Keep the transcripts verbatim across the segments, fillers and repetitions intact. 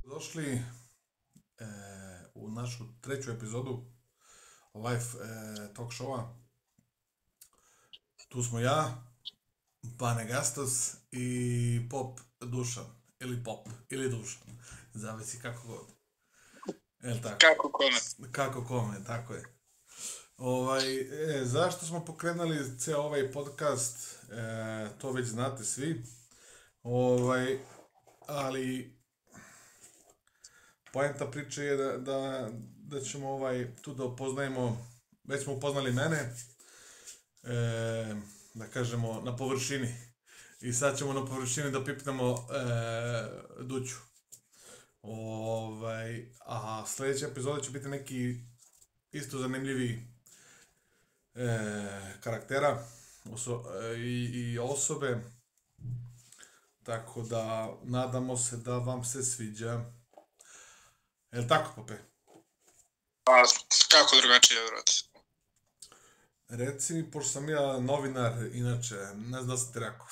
Došli e, u našu treću epizodu live e, talk showa. Tu smo ja, Bane Gastos i Pop Dušan. Ili Pop, ili Dušan. Zavisi kako god. El tako? Kako kome? Kako kome, tako je. Ovaj, e, zašto smo pokrenuli ceo ovaj podcast, e, to već znate svi. Ovaj, ali poenta priče je da, da, da ćemo ovaj, tu da upoznajemo, već smo upoznali mene, e, da kažemo na površini. I sad ćemo na površini da pipnemo e, Duću. Ovaj, a sljedeća epizoda će biti neki isto zanimljivi e, karaktera oso, e, i, i osobe. Tako da nadamo se da vam se sviđa. Jel' tako, Pope? Pa, kako drugačije, vrati? Reci mi, pošto sam ja novinar, inače, ne znam da sam ti rekao.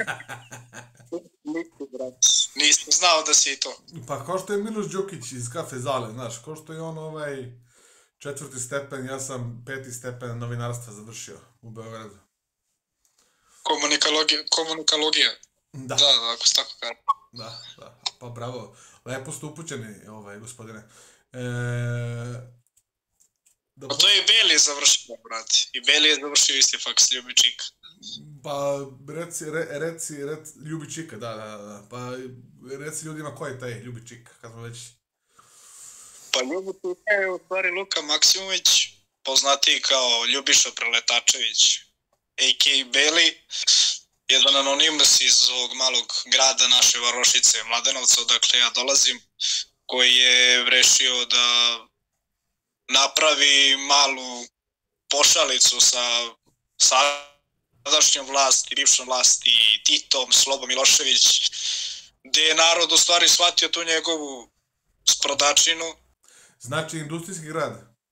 Nisam znao da si i to. Pa kao što je Miloš Đukić iz Kafe Zale, znaš, kao što je on ovaj četvrti stepen, ja sam peti stepen novinarstva završio u Beogradu. Komunikalogija, komunikalogija. Da. Da, da, ako se tako kaže. Da, da, pa bravo. Lepo ste upućeni, ovaj, gospodine. E... Da, A to je i Beli završio, brate. I Beli je završio isti faks Ljubičika. Pa, reci, re, reci, reci, Ljubičika, da, da, da. Pa, reci ljudima ko je taj Ljubičik, kad smo već... Pa Ljubičika je u stvari Luka Maksimović, poznatiji kao Ljubiša Preletačević, a k a. Beli. Jedan anonimus iz ovog malog grada naše Varošice, Mladenovca, odakle ja dolazim, koji je rešio da napravi malu pošalicu sa sadašnjom vlasti, bivšom vlasti, Titom, Slobom Milošević, gde je narod u stvari shvatio tu njegovu sprodačinu. Znači industrijski grad?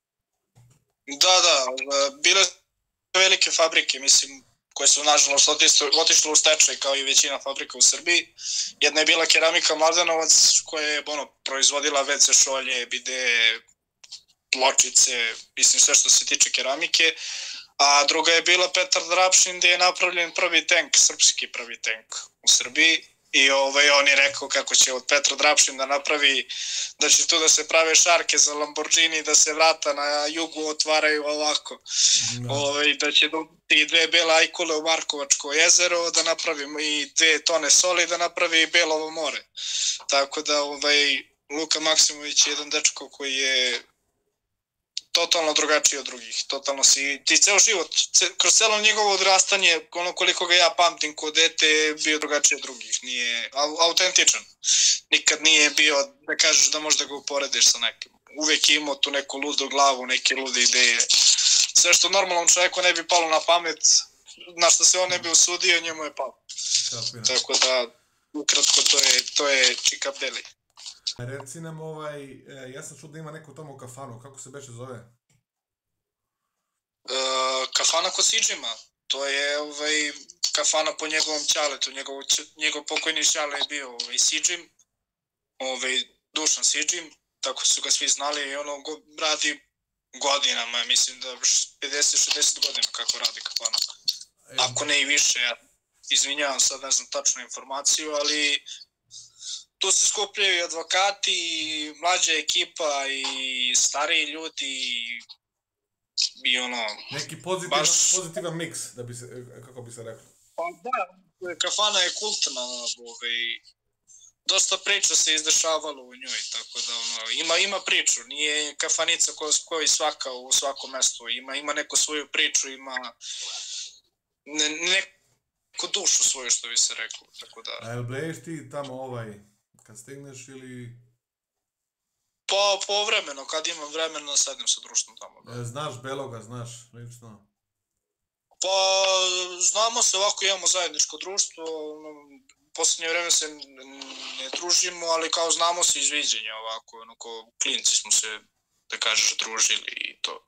Da, da, bile velike fabrike, mislim, koje su nažalost otišle u stečaj kao i većina fabrika u Srbiji. Jedna je bila Keramika Mladenovac koja je ono, proizvodila ve ce šolje, bide, pločice, mislim sve što se tiče keramike. A druga je bila Petar Drapšin gdje je napravljen prvi tank, srpski prvi tank u Srbiji. I ovaj, on je rekao kako će od Petra Drapšin da napravi, da će tu da se prave šarke za Lamborghini, da se vrata na jugu otvaraju ovako. No. Ovaj, da će dobiti dve bele ajkule u Markovačko jezero, da napravimo i dve tone soli, da napravi i Belovo more. Tako da ovaj, Luka Maksimović je jedan dečko koji je totalno drugačiji od drugih, totalno si, ti ceo život, ce, kroz celo njegovo odrastanje, ono koliko ga ja pamtim ko dete, je bio drugačiji od drugih, nije autentičan, nikad nije bio, da kažeš da možda ga uporediš sa nekim, uvek je imao tu neku ludu glavu, neke lude ideje, sve što normalnom čovjeku ne bi palo na pamet, na što se on ne bi usudio, njemu je palo, tako da, ukratko, to je, to je Čika Beli. Reci nam ovaj, ja sam čuo da ima neko tamo kafanu, kako se beše zove? Uh, kafana kod Sidžima, to je ovaj, kafana po njegovom ćaletu, njegov, njegov pokojni ćale je bio ovaj, Sidžim, ovaj, Dušan Sidžim, tako su ga svi znali i ono go, radi godinama, mislim da pedeset šezdeset godina kako radi kafana, ako ne i više, ja izvinjavam sad ne znam tačnu informaciju, ali... Tu se skupljaju i advokati, i mlađa ekipa, i stariji ljudi, i ono... Neki pozitivan, baš... pozitivan miks, da bi se, kako bi se reklo. Pa da, kafana je kultna, ovaj, dosta priča se izdešavalo u njoj, tako da ono, ima, ima priču, nije kafanica koji svaka u svakom mestu, ima, ima neku svoju priču, ima ne, neku dušu svoju, što bi se reklo, tako da... A jel blejiš ti tamo ovaj... Kad stigneš ili... Po, povremeno, kad imam vremena, sedem sa društvom tamo. Da. Znaš Beloga, znaš, lično? Pa, znamo se, ovako imamo zajedničko društvo, posljednje vreme se ne družimo, ali kao znamo se iz viđenja ovako, ono, ko klinci smo se, da kažeš, družili i to.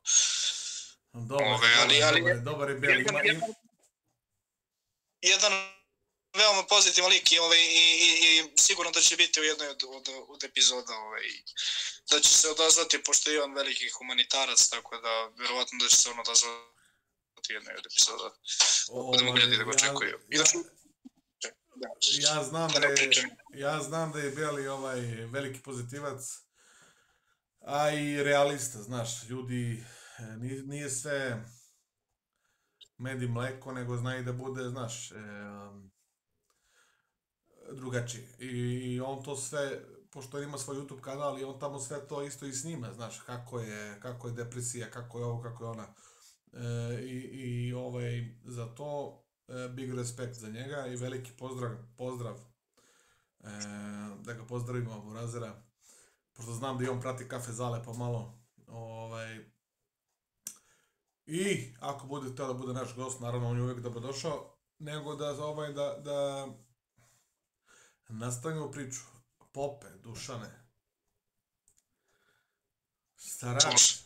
Dobar, Ove, ali, dobar, ali, dobar, dobar je Beli. Jedan, ima, jedan, jedan veoma pozitivan lik i, ovaj, i, i, i sigurno da će biti u jednoj od, od, od epizoda, ovaj, da će se odazvati, pošto je on veliki humanitarac, tako da verovatno da će se on odazvati u jednoj od epizoda. Tako da mogu ljudi da ga očekuju. Ja, ja, ja, znam da je, ja znam da je Beli ovaj veliki pozitivac, a i realista, znaš, ljudi, nije, nije sve med i mleko, nego zna i da bude, znaš, e, um, drugačiji. I, I on to sve, pošto ima svoj YouTube kanal i on tamo sve to isto i snima, znaš, kako je, kako je depresija, kako je ovo, kako je ona. E, i, i ovaj, za to e, big respekt za njega i veliki pozdrav, pozdrav e, da ga pozdravimo Burazera, pošto znam da i on prati Kafe Zale pa malo, ovaj, i ako bude htio da bude naš gost, naravno on je uvijek dobrodošao, nego da, ovaj, da, da nastavimo priču. Pope, Dušane, šta radiš?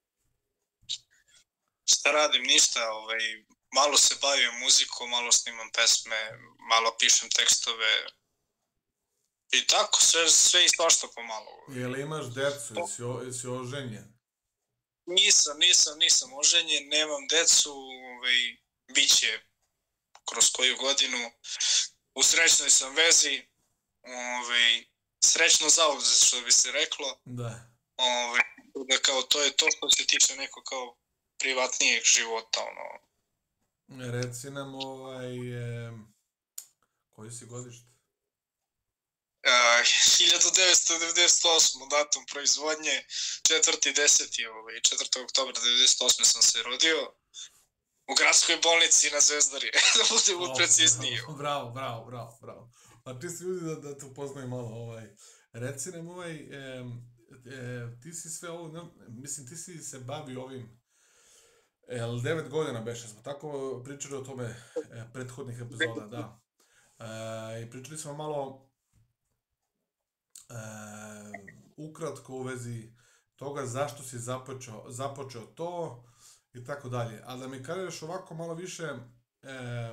Šta radim? Ništa, ovaj, malo se bavim muzikom, malo snimam pesme, malo pišem tekstove i tako, sve, sve i svašta pomalo. Jel imaš decu, jesi, o, jesi oženjen? Nisam, nisam, nisam oženjen, nemam decu, ovaj, bit će kroz koju godinu. U srećnoj sam vezi, ovaj, srećno zauzet, što bi se reklo. Da. Ovaj, da kao to je to što se tiče neko kao privatnijeg života, ono. Reci nam, ovaj, e, koji si godište? Uh, hiljadu devetsto devedeset osam. datum proizvodnje, četvrti deseti, ovaj, četvrtog oktobra devedeset osme sam se rodio u gradskoj bolnici na Zvezdari, da budemo precizniji. Bravo, bravo, bravo, bravo. Pa čisto ljudi da, da te upoznaju malo, ovaj, reci nam, ovaj, e, e, ti si sve ovo, ne, mislim, ti si se bavio ovim, el, devet godina beše, smo tako pričali o tome e, prethodnih epizoda, da. E, I pričali smo malo e, ukratko u vezi toga zašto si započeo, započeo to i tako dalje. A da mi kažeš ovako malo više, e,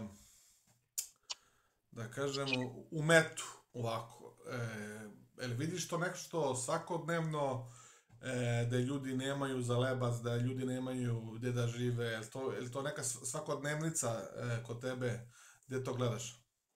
da kažemo, u metu ovako, e, jel vidiš to nešto svakodnevno, e, da ljudi nemaju za lebac, da ljudi nemaju gde da žive, je to, je to neka svakodnevnica e, kod tebe, gde to gledaš?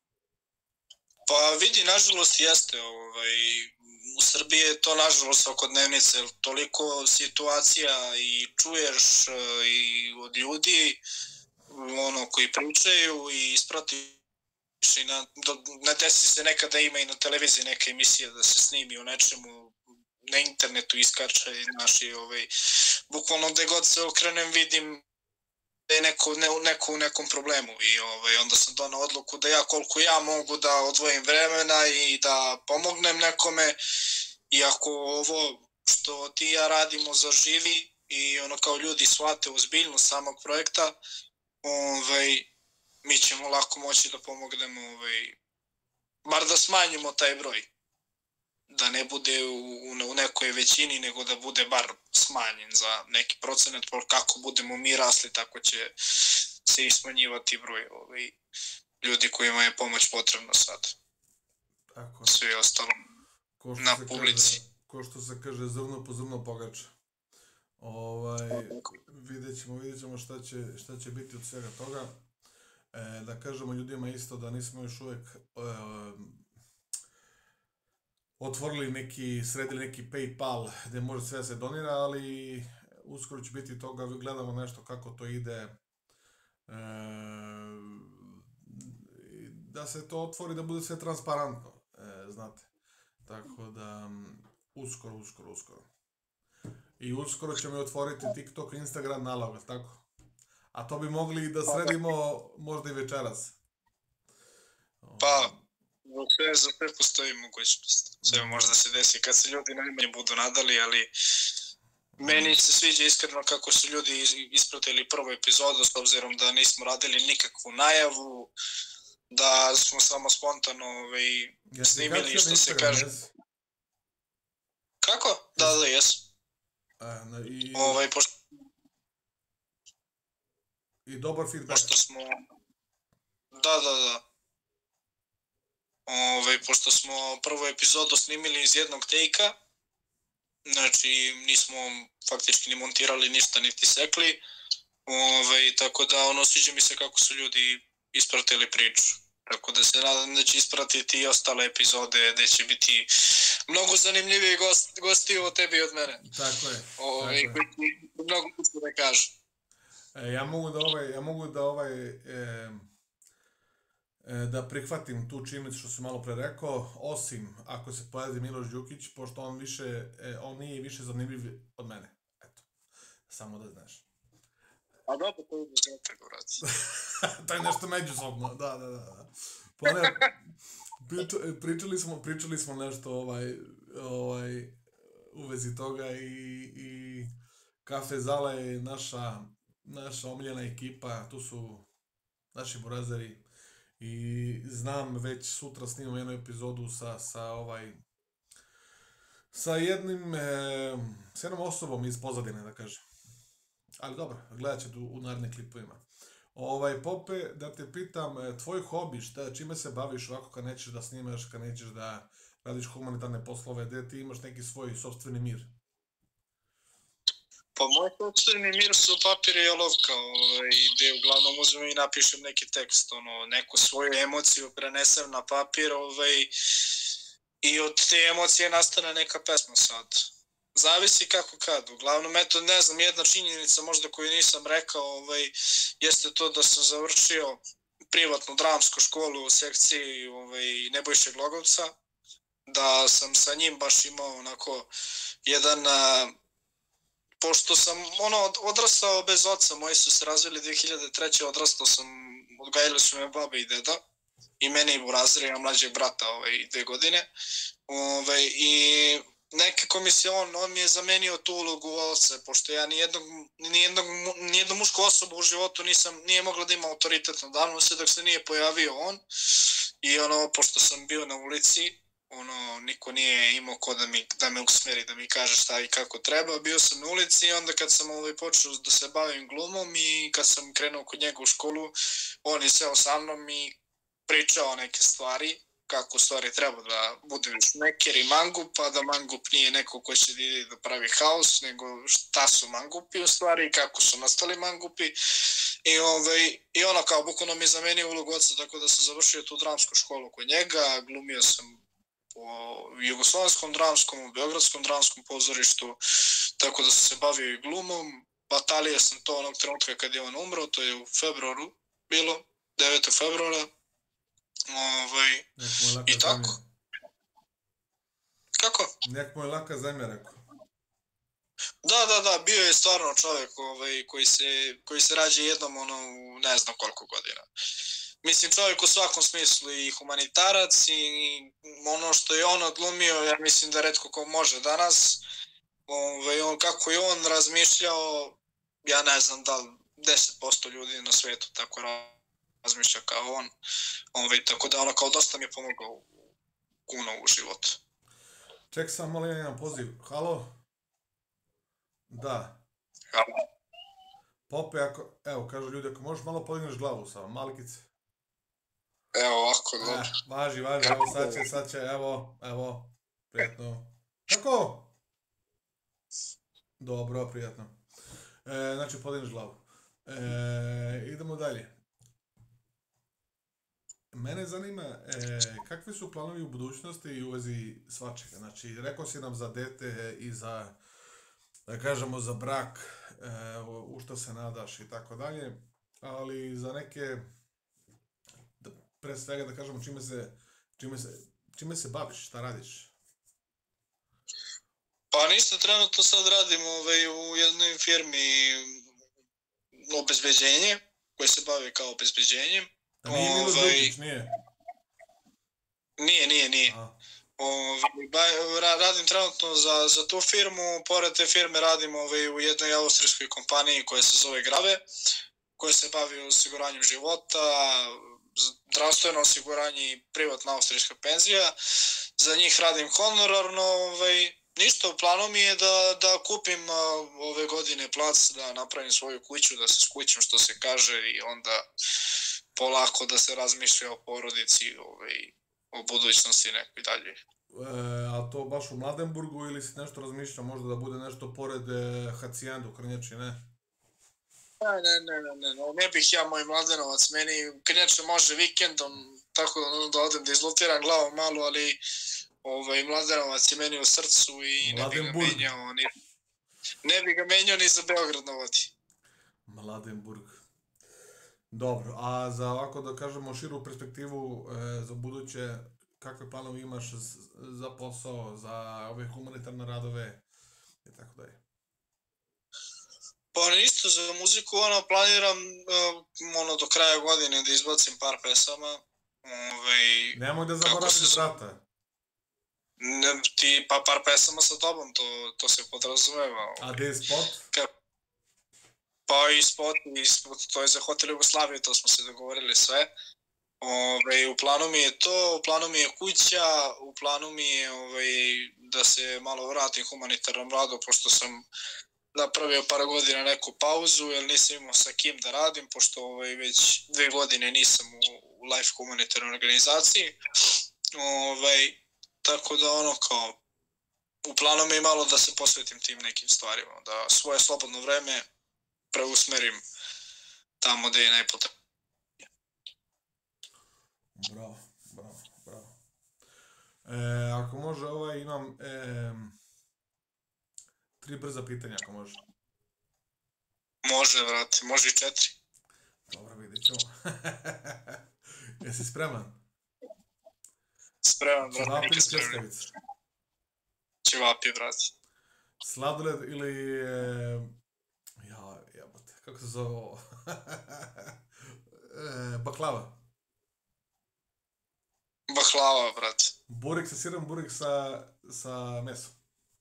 Pa vidi, nažalost jeste, ovaj, u Srbiji je to nažalost svakodnevnica, toliko situacija i čuješ e, i od ljudi, ono, koji pričaju i ispratiš i na, do, ne desi se nekada ima i na televiziji neka emisija da se snimi u nečemu, na internetu iskače i naši, ovaj, bukvalno gde god se okrenem vidim da je neko, ne, neko u nekom problemu i ovaj, onda sam donao odluku da ja koliko ja mogu da odvojim vremena i da pomognem nekome, iako ovo što ti i ja radimo zaživi i ono kao ljudi shvate ozbiljnost samog projekta, ovaj, mi ćemo lako moći da pomognemo, ovaj, bar da smanjimo taj broj. Da ne bude u, u nekoj većini, nego da bude bar smanjen za neki procenat, kako budemo mi rasli, tako će se i smanjivati broj ovaj, ljudi kojima je pomoć potrebna sad. Tako. Sve ostalo na publici. Kaže, ko što se kaže, zrno po zrno pogača. Ovaj, vidjet ćemo, vidjet ćemo šta će, šta će biti od svega toga. E, da kažemo ljudima isto da nismo još uvek e, otvorili neki, sredili neki PayPal gde može sve da se donira, ali uskoro će biti toga, gledamo nešto kako to ide, e, da se to otvori, da bude sve transparentno, e, znate. Tako da, uskoro, uskoro, uskoro. I uskoro ćemo otvoriti TikTok, Instagram nalog, tako? A to bi mogli da sredimo možda i večeras. Pa, sve, za sve postoji mogućnost. Sve može da se desi kad se ljudi najmanje budu nadali, ali meni se sviđa iskreno kako su ljudi ispratili prvu epizodu, s obzirom da nismo radili nikakvu najavu, da smo samo spontano ovaj, snimili, što se kaže. Kako? Da, da, jesu. I... Ovaj, pošto... I dobar feedback. Pošto smo... Da, da, da. Ove, pošto smo prvu epizodu snimili iz jednog tejka, znači nismo faktički ni montirali ništa niti sekli, ove, tako da ono, sviđa mi se kako su ljudi ispratili priču. Tako da se nadam da će ispratiti i ostale epizode gde će biti mnogo zanimljiviji gost, gosti od tebi i od mene. Tako je. Ove, tako je. Mnogo puno da kažem. E, ja mogu da ovaj, ja mogu da ovaj, e, da prihvatim tu činjenicu što sam malo pre rekao, osim ako se pojavi Miloš Đukić, pošto on više, on nije više zanimljiv od mene. Eto, samo da znaš. A dobro, to je zato, brać. To je nešto međusobno, da, da, da. Pa ne, priča, pričali smo, pričali smo nešto ovaj, ovaj, u vezi toga i, i Kafe Zala je naša, naša omiljena ekipa, tu su naši burazeri. I znam, već sutra snimam jednu epizodu sa, sa ovaj, sa jednim, e, s jednom osobom iz pozadine, da kažem. Ali dobro, gledat ćete u, u narednim klipovima. Ovaj, Pope, da te pitam, tvoj hobi, šta, čime se baviš ovako kad nećeš da snimaš, kad nećeš da radiš humanitarne poslove, gde ti imaš neki svoj sopstveni mir? Pa moj sopstveni mir su papir i olovka, ovaj, gde uglavnom uzmem i napišem neki tekst, ono, neku svoju emociju prenesem na papir, ovaj, i od te emocije nastane neka pesma sad. Zavisi kako kad, uglavnom, eto, ne znam, jedna činjenica možda koju nisam rekao, ovaj, jeste to da sam završio privatnu dramsku školu u sekciji ovaj, Nebojše Glogovca, da sam sa njim baš imao onako jedan... A, pošto sam ono odrastao bez oca, moji su se razvili dve hiljade treće. odrastao sam, odgajali su me baba i deda i mene i burazira, imam mlađeg brata ovaj, dve godine. Ovaj, I nekako mi se on, on mi je zamenio tu ulogu oca, pošto ja nijednog, nijednog, nijednu mušku osobu u životu nisam, nije mogla da ima autoritet nadavno se dok se nije pojavio on. I ono, pošto sam bio na ulici, ono, niko nije imao ko da, mi, da me usmeri, da mi kaže šta i kako treba. Bio sam na ulici i onda kad sam ovaj, počeo da se bavim glumom i kad sam krenuo kod njega u školu, on je seo sa mnom i pričao neke stvari, kako stvari treba da bude šmeker i mangup, pa da mangup nije neko ko će da ide da pravi haos, nego šta su mangupi u stvari i kako su nastali mangupi. I, ovaj, i ono kao bukvalno mi je zamenio ulogu oca, tako da sam završio tu dramsku školu kod njega, glumio sam po Jugoslovenskom dramskom, u Beogradskom dramskom pozorištu, tako da sam se bavio i glumom. Batalio sam to onog trenutka kad je on umro, to je u februaru bilo, devetog februara. Ovaj, i tako. Zemlja. Kako? Nek mu je laka zemlja, rekao. Da, da, da, bio je stvarno čovjek ovaj, koji, se, koji se rađe jednom ono, u ne znam koliko godina. Mislim, čovjek u svakom smislu i humanitarac i ono što je on odglumio, ja mislim da retko ko može danas. Ovaj, on, kako je on razmišljao, ja ne znam da li deset posto ljudi na svijetu tako razmišlja kao on. Ovaj, tako da ono kao dosta mi je pomogao kuno u životu. Ček sam, molim jedan poziv. Halo? Da. Halo. Pope, ako, evo, kažu ljudi, ako možeš malo podigneš glavu samo, malikice. Evo ovako, dobro. Eh, važi, važi, evo sad će, sad će, evo, evo, prijatno. Kako? Dobro, prijatno. E, znači, podigneš glavu. E, idemo dalje. Mene zanima, e, kakvi su planovi u budućnosti i u vezi svačega? Znači, rekao si nam za dete i za, da kažemo, za brak, e, u što se nadaš i tako dalje, ali za neke, da, pre svega da kažemo, čime se, čime se, čime se baviš, šta radiš? Pa ništa, trenutno sad radim ovaj, u jednoj firmi obezbeđenje, koje se bavi kao obezbeđenjem. A nije Miloš Đukić, nije? Nije, nije, nije. Ovaj, radim trenutno za, za tu firmu, pored te firme radim ovaj, u jednoj austrijskoj kompaniji koja se zove Grave, koja se bavi osiguranjem života, zdravstveno osiguranje i privatna austrijska penzija. Za njih radim honorarno, ovaj, ništa, u planu mi je da, da kupim uh, ove godine plac, da napravim svoju kuću, da se skućim što se kaže i onda polako da se razmišlja o porodici ovaj, u budućnosti nekoj dalje. E, a to baš u Mladenburgu ili si nešto razmišljao možda da bude nešto pored e, Hacijendu, Krnjači, ne? Ne, ne, ne, ne, ne, ne, ne bih ja moj Mladenovac, meni Krnjače može vikendom, tako da odem da izlutiram glavom malo, ali ovaj, Mladenovac je meni u srcu i ne bih ga menjao, ni, ne bih ga menjao ni za Beograd na vodi. Mladenburg. Dobro, a za ovako da kažemo širu perspektivu e, za buduće, kakve planove imaš za posao, za ove humanitarne radove i tako dalje? Pa isto za muziku, ono, planiram uh, ono, do kraja godine da izbacim par pesama. Ove, Nemoj da zaboraviš brata. Ne, ti pa par pesama sa tobom, to, to se podrazumeva. A gde je spot? Ka, pa i spot, i spot, to je za Hotel Jugoslavije, to smo se dogovorili sve. Ove, u planu mi je to, u planu mi je kuća, u planu mi je ove, da se malo vratim humanitarnom radu, pošto sam napravio par godina neku pauzu, jer nisam imao sa kim da radim, pošto ove, već dve godine nisam u, u life humanitarnoj organizaciji. Ove, tako da ono kao, u planu mi je malo da se posvetim tim nekim stvarima, da svoje slobodno vreme preusmerim tamo gde je najpotrebnije. Bravo, bravo, bravo. E, ako može, ovaj, imam e, tri brza pitanja, ako može. Može, vrati, može i četiri. Dobro, vidit ćemo. Jesi spreman? Spreman, vrati, nikad spreman. Ćevapi, vrati. Sladoled ili... E, ja, jebate, kako se zove ovo? e, baklava. Baklava, brate. Burek sa sirom, burek sa, sa mesom.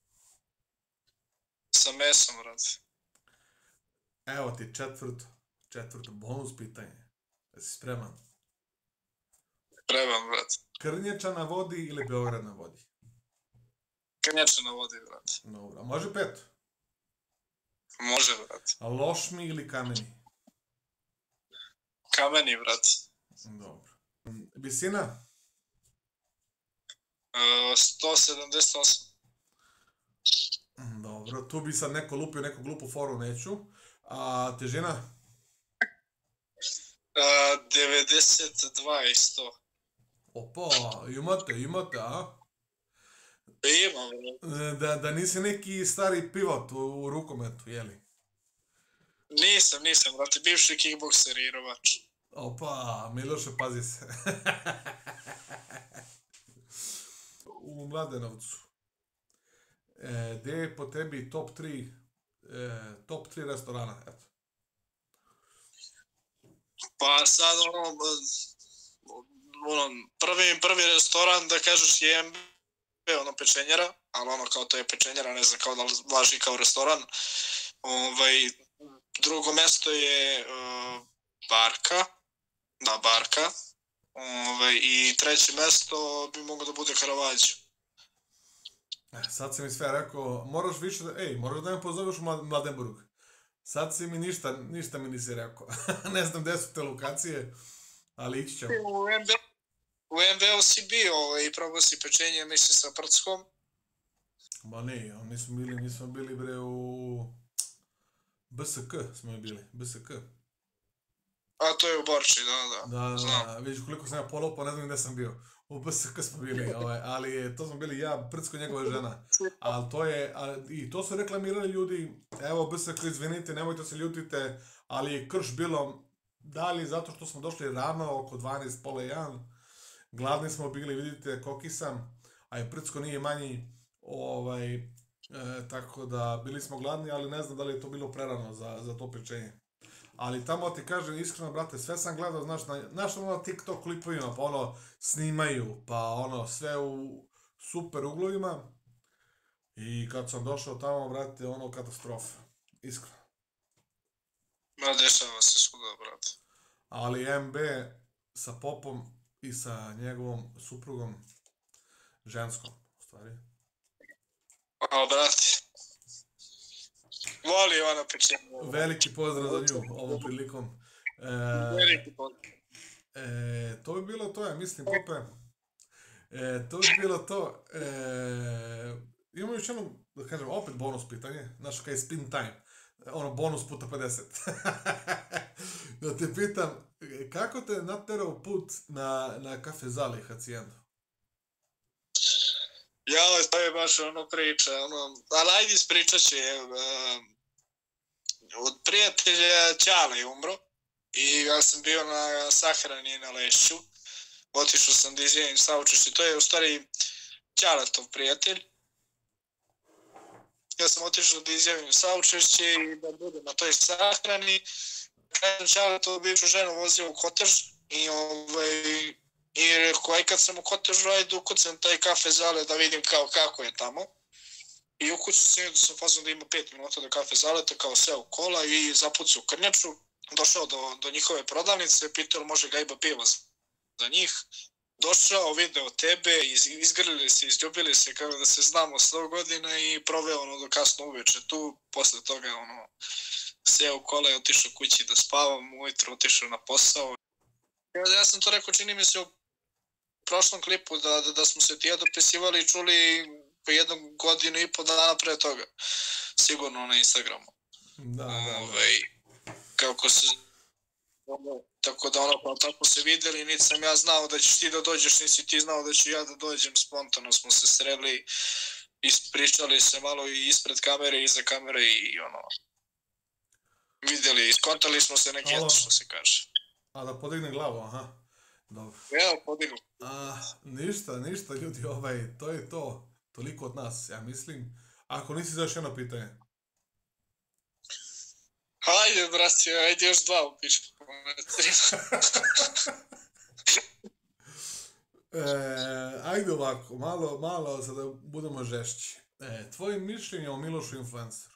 Sa mesom, brate. Evo ti četvrto, četvrto, bonus pitanje. Jesi spreman? Spreman, brate. Krnjača na vodi ili Beograd na vodi? Krnjača na vodi, brate. Dobro, može pet? Može, brate. A Lošmi ili Kameni? Kameni, brate. Dobro. Visina? Uh, sto sedamdeset osam. Dobro, tu bi sad neko lupio neku glupu foru, neću. A težina? Uh, devedeset dva i sto. Opa, imate, imate, a? Imam, brate. Da, da nisi neki stari pivot u, u rukometu, jeli? Nisam, nisam, brate, bivši kickbokser i rovač. Opa, Miloše, pazi se. U Mladenovcu. E, gde je po tebi top tri, e, top tri restorana, eto? Pa sad ono, ono prvi, prvi restoran, da kažeš, je M B, ono pečenjera, ali ono kao to je pečenjera, ne znam kao da važi kao restoran. Ovaj, drugo mesto je uh, Barka, da, Barka. Ove, i treće mesto bi moglo da bude Caravaggio. E, sad si mi sve rekao, moraš više da, ej, moraš da me pozoveš u Mladenburg. Sad si mi ništa, ništa mi nisi rekao. Ne znam gde su te lokacije, ali ići ćemo. U M B, u M B-u si bio ove, i probao si pečenje, mislim, sa Prckom. Ma ne, mi smo bili, mi smo bili bre u B S K smo bili, B S K. A to je u Borči, da, da. Da, da, vidiš koliko sam ja polopao, ne znam gde sam bio. U B S K smo bili, ovaj, ali to smo bili ja, Prcko, njegova žena. Ali to je, a, i to su reklamirali ljudi, evo B S K, izvinite, nemojte se ljutite, ali je krš bilo, da li zato što smo došli rano, oko dvanaest, pola jedan, gladni smo bili, vidite, koki sam, a je Prcko nije manji, ovaj, e, tako da bili smo gladni, ali ne znam da li je to bilo prerano za, za to pečenje. Ali tamo ti kažem iskreno, brate, sve sam gledao, znaš, na, znaš ono na TikTok klipovima, pa ono snimaju, pa ono sve u super uglovima. I kad sam došao tamo, brate, ono katastrofa, iskreno. Ma, dešava se svuda, brate. Ali M B sa popom i sa njegovom suprugom, ženskom, u stvari. A, brate. Voli ona pečenje. Veliki pozdrav za nju ovom prilikom. E, Veliki pozdrav. e, to bi bilo to, ja mislim, Pope. E, to bi bilo to. E, imamo još jedno, da kažem, opet bonus pitanje. Znaš, kaj je spin time. Ono, bonus puta pedeset. Da te pitam, kako te naterao put na, na kafe Zali Hacijendu? Ja, to je baš ono priča, ono, ali ajde ispričat ću je. Uh, od prijatelja Ćale je umro i ja sam bio na sahrani na Lešću. Otišao sam da izvijenim saučešće, to je u stvari Ćaletov prijatelj. Ja sam otišao da izjavim saučešće i da budem na toj sahrani. Kada sam Ćaletovu bivšu ženu vozio u kotež i ovaj... I rekao, aj kad sam u kotežu, ajde ukucam taj kafe Zale da vidim kao kako je tamo. I ukucam sam i da sam fazon da ima pet minuta do kafe Zaleta, kao sve u kola i zapucao u krnjaču. Došao do, do njihove prodavnice, pitao može gajba piva za njih. Došao, video tebe, iz, izgrlili se, izljubili se, kao da se znamo sto godina i proveo ono do kasno uveče tu. Posle toga ono, seo u kola i otišao kući da spavam, ujutro otišao na posao. Ja sam to rekao, čini mi se u prošlom klipu da, da, da smo se tija dopisivali i čuli po jednu godinu i po dana pre toga. Sigurno na Instagramu. Da, da, da. Ove, kako se... Tako da ono, pa tako se vidjeli, niti sam ja znao da ćeš ti da dođeš, nisi ti znao da ću ja da dođem, spontano smo se sreli, ispričali se malo i ispred kamere i iza kamere i ono... Vidjeli, iskontali smo se neki jedno, što se kaže. A da podigne glavu, aha. Dobro. Evo, podignu. A, ništa, ništa, ljudi, ovaj, to je to. Toliko od nas, ja mislim. Ako nisi za još jedno pitanje. Hajde, brati, ajde još dva u pičku. e, ajde ovako, malo, malo, sada budemo žešći. E, tvoje mišljenje o Milošu Influenceru?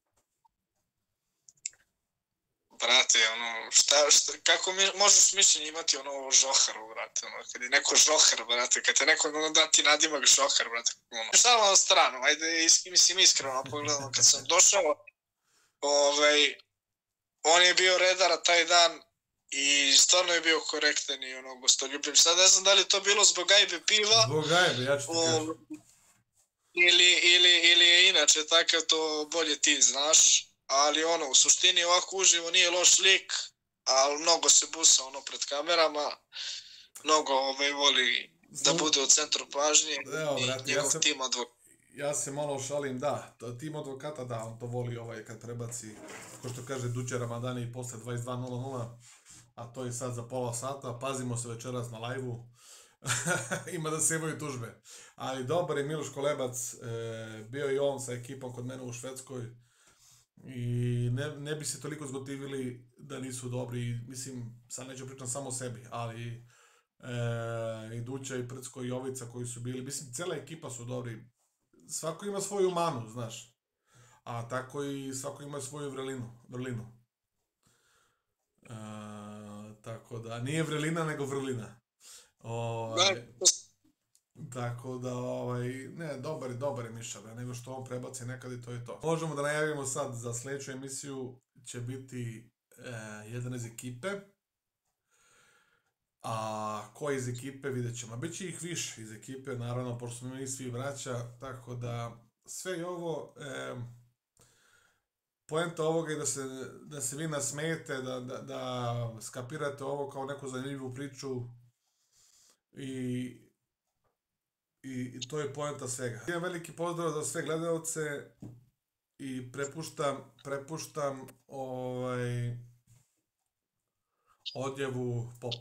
Brate, ono, šta, šta, kako mi, možeš mišljenje imati ono ovo žoharu, brate, ono, kad je neko žohar, brate, kad te neko ono, da ti nadimak žohar, brate, ono. Šta malo strano, ajde, is, mislim, iskreno pogledamo, kad sam došao, ovaj, on je bio redara taj dan i stvarno je bio korektan i ono, gostoljubljiv. Sad ne znam da li to bilo zbog gajbe piva, zbog gajbe, ja ću ti kažem. Ili, ili, ili je inače takav, to bolje ti znaš. Ali ono, u suštini ovako uživo nije loš lik, ali mnogo se busa ono pred kamerama, mnogo ovaj, voli da bude u centru pažnje. Evo, brate, i njegov ja sam, tim advokata. Ja se malo šalim, da, tim advokata, da, on to voli ovaj kad prebaci, ko što kaže Duće Ramadani i posle dvadeset dva nula nula, a to je sad za pola sata, pazimo se večeras na lajvu, ima da se imaju tužbe. Ali dobar je Miloš Kolebac, e, bio i on sa ekipom kod mene u Švedskoj, i ne, ne bi se toliko zgotivili da nisu dobri, mislim, sad neću pričam samo o sebi, ali e, i Duća i Prcko i Jovica koji su bili, mislim, cela ekipa su dobri, svako ima svoju manu, znaš, a tako i svako ima svoju vrlinu, vrlinu. E, tako da, nije vrlina nego vrlina. O, Tako da, ovaj, ne, dobar je, dobar je Miša, bre, nego što on prebaci nekad i to je to. Možemo da najavimo sad za sljedeću emisiju, će biti e, jedan iz ekipe, a ko iz ekipe vidjet ćemo. Biće ih više iz ekipe, naravno, pošto smo mi svi vraća, tako da sve i ovo, e, poenta ovoga je da se, da se vi nasmejete, da, da, da skapirate ovo kao neku zanimljivu priču i I, i to je poenta svega. Jedan veliki pozdrav za sve gledalce i prepuštam, prepuštam ovaj, odjevu popu.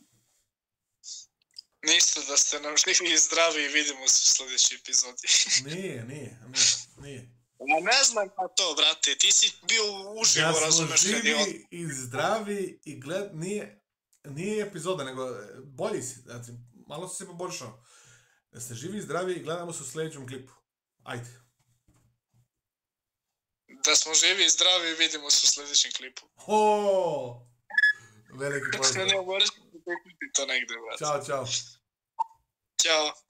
Ništa, da ste nam živi i zdravi i vidimo se u sljedećoj epizodi. Nije, nije, nije, nije. Ja ne znam pa to, brate, ti si bio uživo, ja razumeš kad je on... Ja smo živi i zdravi i gled... Nije, nije epizoda, nego bolji si, znači, malo si se poboljšao. Da ste živi i zdravi i gledamo se u sljedećem klipu. Ajde. Da smo živi i zdravi i vidimo se u sljedećem klipu. O, veliki pozdrav. Ne moraš da to negde, brate. Ćao, čao. Ćao.